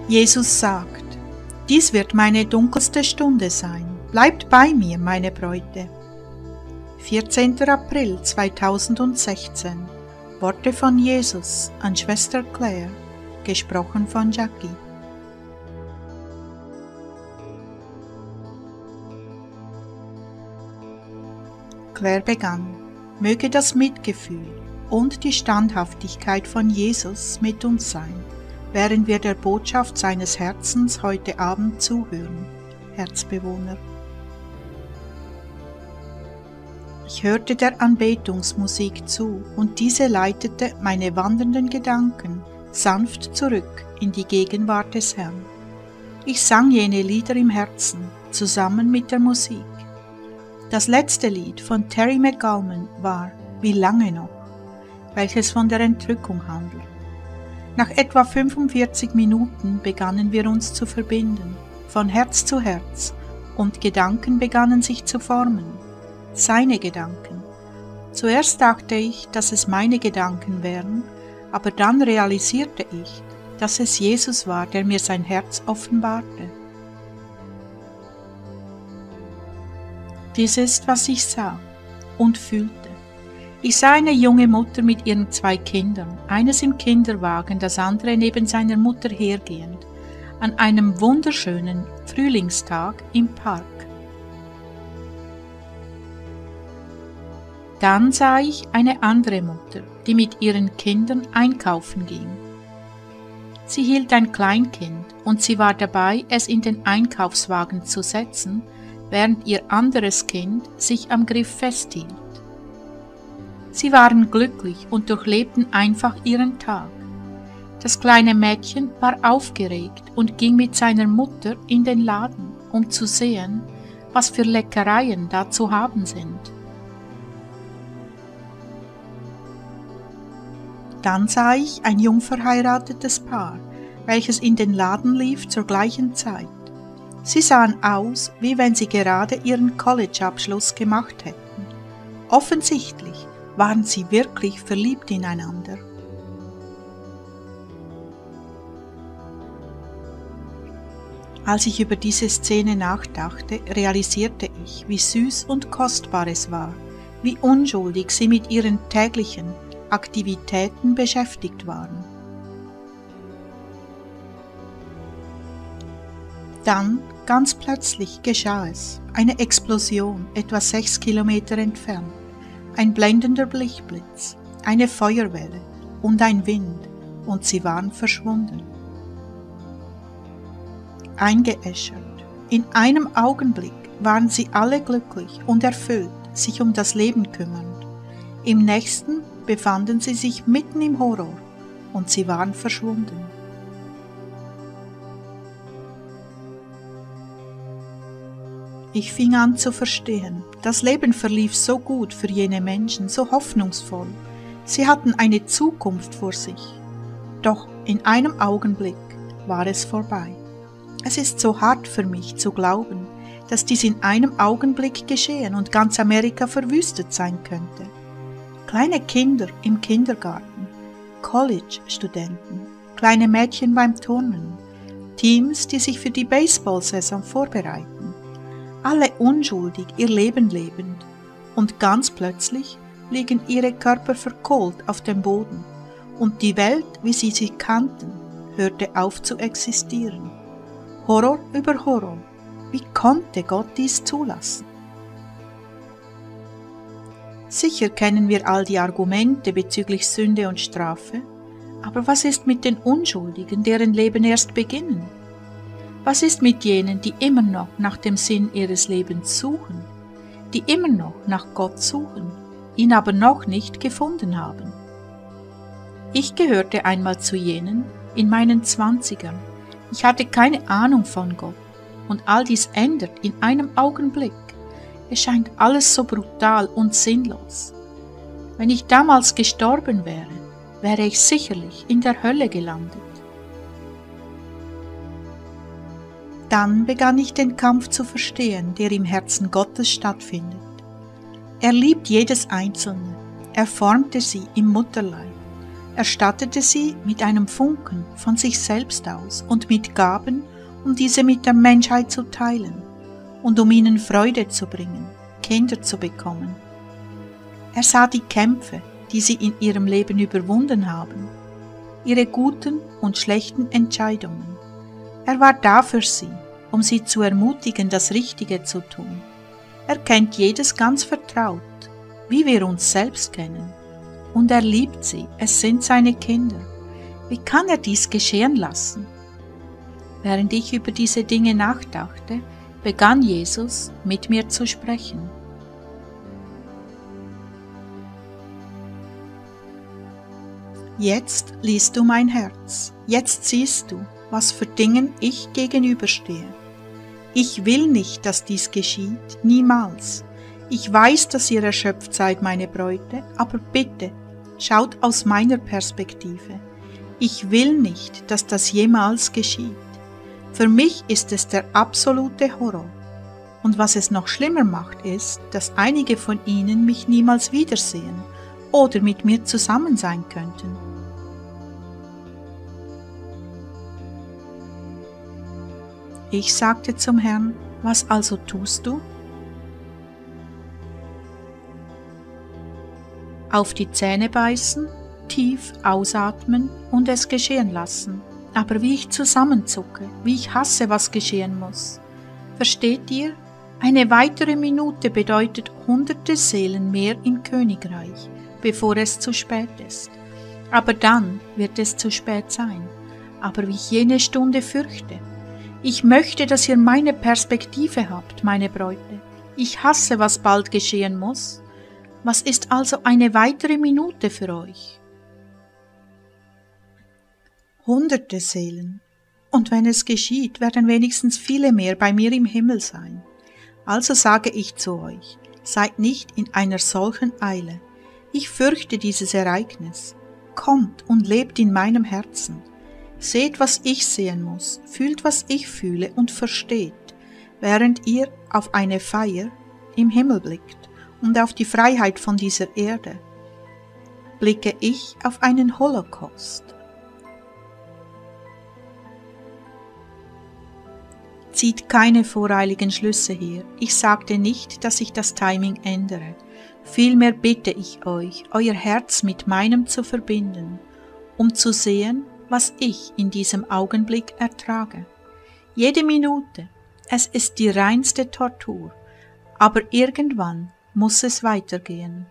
Jesus sagt: Dies wird meine dunkelste Stunde sein. Bleibt bei mir, meine Bräute. 14. April 2016. Worte von Jesus an Schwester Claire, gesprochen von Jackie. Claire begann: Möge das Mitgefühl und die Standhaftigkeit von Jesus mit uns sein, während wir der Botschaft seines Herzens heute Abend zuhören, Herzbewohner. Ich hörte der Anbetungsmusik zu, und diese leitete meine wandernden Gedanken sanft zurück in die Gegenwart des Herrn. Ich sang jene Lieder im Herzen, zusammen mit der Musik. Das letzte Lied von Terry McGalman war »Wie lange noch?«, welches von der Entrückung handelt. Nach etwa 45 Minuten begannen wir uns zu verbinden, von Herz zu Herz, und Gedanken begannen sich zu formen. Seine Gedanken. Zuerst dachte ich, dass es meine Gedanken wären, aber dann realisierte ich, dass es Jesus war, der mir sein Herz offenbarte. Dies ist, was ich sah und fühlte. Ich sah eine junge Mutter mit ihren 2 Kindern, eines im Kinderwagen, das andere neben seiner Mutter hergehend, an einem wunderschönen Frühlingstag im Park. Dann sah ich eine andere Mutter, die mit ihren Kindern einkaufen ging. Sie hielt ein Kleinkind und sie war dabei, es in den Einkaufswagen zu setzen, während ihr anderes Kind sich am Griff festhielt. Sie waren glücklich und durchlebten einfach ihren Tag. Das kleine Mädchen war aufgeregt und ging mit seiner Mutter in den Laden, um zu sehen, was für Leckereien da zu haben sind. Dann sah ich ein jung verheiratetes Paar, welches in den Laden lief zur gleichen Zeit. Sie sahen aus, wie wenn sie gerade ihren College-Abschluss gemacht hätten. Offensichtlich waren sie wirklich verliebt ineinander. Als ich über diese Szene nachdachte, realisierte ich, wie süß und kostbar es war, wie unschuldig sie mit ihren täglichen Aktivitäten beschäftigt waren. Dann, ganz plötzlich, geschah es. Eine Explosion, etwa 6 Kilometer entfernt, ein blendender Lichtblitz, eine Feuerwelle und ein Wind, und sie waren verschwunden. Eingeäschert. In einem Augenblick waren sie alle glücklich und erfüllt, sich um das Leben kümmernd. Im nächsten befanden sie sich mitten im Horror, und sie waren verschwunden. Ich fing an zu verstehen, das Leben verlief so gut für jene Menschen, so hoffnungsvoll. Sie hatten eine Zukunft vor sich. Doch in einem Augenblick war es vorbei. Es ist so hart für mich zu glauben, dass dies in einem Augenblick geschehen und ganz Amerika verwüstet sein könnte. Kleine Kinder im Kindergarten, College-Studenten, kleine Mädchen beim Turnen, Teams, die sich für die Baseball-Saison vorbereiten. Alle unschuldig ihr Leben lebend, und ganz plötzlich liegen ihre Körper verkohlt auf dem Boden, und die Welt, wie sie sie kannten, hörte auf zu existieren. Horror über Horror. Wie konnte Gott dies zulassen? Sicher kennen wir all die Argumente bezüglich Sünde und Strafe, aber was ist mit den Unschuldigen, deren Leben erst beginnen? Was ist mit jenen, die immer noch nach dem Sinn ihres Lebens suchen, die immer noch nach Gott suchen, ihn aber noch nicht gefunden haben? Ich gehörte einmal zu jenen in meinen 20ern. Ich hatte keine Ahnung von Gott, und all dies ändert in einem Augenblick. Es scheint alles so brutal und sinnlos. Wenn ich damals gestorben wäre, wäre ich sicherlich in der Hölle gelandet. Dann begann ich den Kampf zu verstehen, der im Herzen Gottes stattfindet. Er liebt jedes Einzelne, er formte sie im Mutterleib. erstattete sie mit einem Funken von sich selbst aus und mit Gaben, um diese mit der Menschheit zu teilen und um ihnen Freude zu bringen, Kinder zu bekommen. Er sah die Kämpfe, die sie in ihrem Leben überwunden haben, ihre guten und schlechten Entscheidungen. Er war da für sie, um sie zu ermutigen, das Richtige zu tun. Er kennt jedes ganz vertraut, wie wir uns selbst kennen. Und er liebt sie, es sind seine Kinder. Wie kann er dies geschehen lassen? Während ich über diese Dinge nachdachte, begann Jesus mit mir zu sprechen. Jetzt liest du mein Herz, jetzt siehst du, was für Dingen ich gegenüberstehe. Ich will nicht, dass dies geschieht, niemals. Ich weiß, dass ihr erschöpft seid, meine Bräute, aber bitte, schaut aus meiner Perspektive. Ich will nicht, dass das jemals geschieht. Für mich ist es der absolute Horror. Und was es noch schlimmer macht, ist, dass einige von ihnen mich niemals wiedersehen oder mit mir zusammen sein könnten. Ich sagte zum Herrn, was also tust du? Auf die Zähne beißen, tief ausatmen und es geschehen lassen. Aber wie ich zusammenzucke, wie ich hasse, was geschehen muss. Versteht ihr? Eine weitere Minute bedeutet hunderte Seelen mehr im Königreich, bevor es zu spät ist. Aber dann wird es zu spät sein. Aber wie ich jene Stunde fürchte. Ich möchte, dass ihr meine Perspektive habt, meine Bräute. Ich hasse, was bald geschehen muss. Was ist also eine weitere Minute für euch? Hunderte Seelen. Und wenn es geschieht, werden wenigstens viele mehr bei mir im Himmel sein. Also sage ich zu euch, seid nicht in einer solchen Eile. Ich fürchte dieses Ereignis. Kommt und lebt in meinem Herzen. Seht, was ich sehen muss, fühlt, was ich fühle und versteht, während ihr auf eine Feier im Himmel blickt und auf die Freiheit von dieser Erde, blicke ich auf einen Holocaust. Zieht keine voreiligen Schlüsse hier. Ich sagte nicht, dass ich das Timing ändere. Vielmehr bitte ich euch, euer Herz mit meinem zu verbinden, um zu sehen, was ich in diesem Augenblick ertrage. Jede Minute, es ist die reinste Tortur, aber irgendwann muss es weitergehen.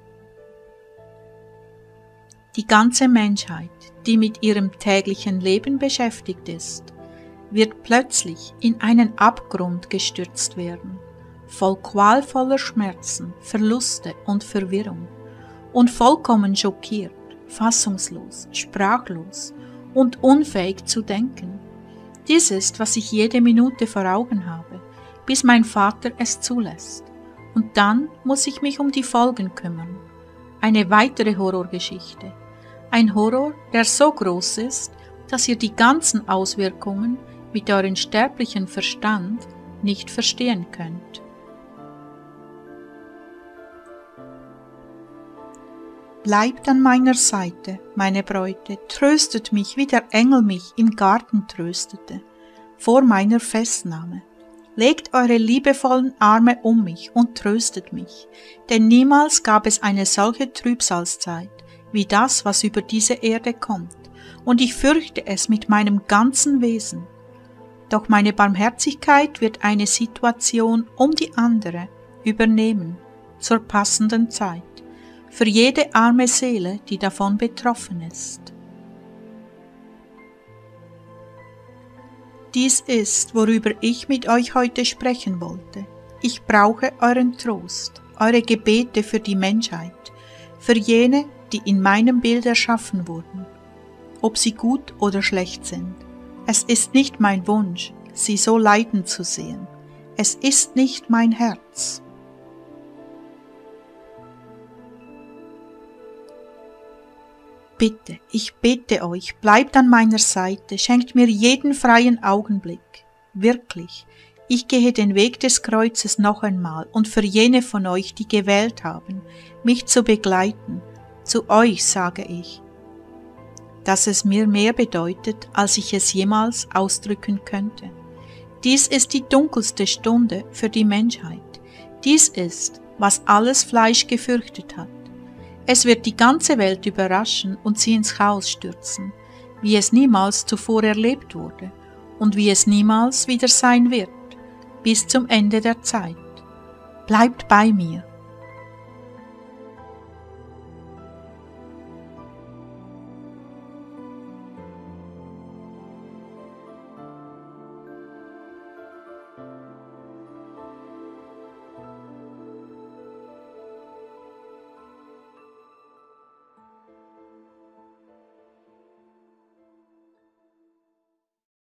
Die ganze Menschheit, die mit ihrem täglichen Leben beschäftigt ist, wird plötzlich in einen Abgrund gestürzt werden, voll qualvoller Schmerzen, Verluste und Verwirrung und vollkommen schockiert, fassungslos, sprachlos und unfähig zu denken. Dies ist, was ich jede Minute vor Augen habe, bis mein Vater es zulässt. Und dann muss ich mich um die Folgen kümmern. Eine weitere Horrorgeschichte. Ein Horror, der so groß ist, dass ihr die ganzen Auswirkungen mit eurem sterblichen Verstand nicht verstehen könnt. Bleibt an meiner Seite, meine Bräute, tröstet mich, wie der Engel mich im Garten tröstete, vor meiner Festnahme. Legt eure liebevollen Arme um mich und tröstet mich, denn niemals gab es eine solche Trübsalzeit, wie das, was über diese Erde kommt, und ich fürchte es mit meinem ganzen Wesen. Doch meine Barmherzigkeit wird eine Situation um die andere übernehmen, zur passenden Zeit, für jede arme Seele, die davon betroffen ist. Dies ist, worüber ich mit euch heute sprechen wollte. Ich brauche euren Trost, eure Gebete für die Menschheit, für jene, die in meinem Bild erschaffen wurden, ob sie gut oder schlecht sind. Es ist nicht mein Wunsch, sie so leiden zu sehen. Es ist nicht mein Herz. Bitte, ich bitte euch, bleibt an meiner Seite, schenkt mir jeden freien Augenblick. Wirklich, ich gehe den Weg des Kreuzes noch einmal und für jene von euch, die gewählt haben, mich zu begleiten, zu euch sage ich, dass es mir mehr bedeutet, als ich es jemals ausdrücken könnte. Dies ist die dunkelste Stunde für die Menschheit. Dies ist, was alles Fleisch gefürchtet hat. Es wird die ganze Welt überraschen und sie ins Chaos stürzen, wie es niemals zuvor erlebt wurde und wie es niemals wieder sein wird, bis zum Ende der Zeit. Bleibt bei mir.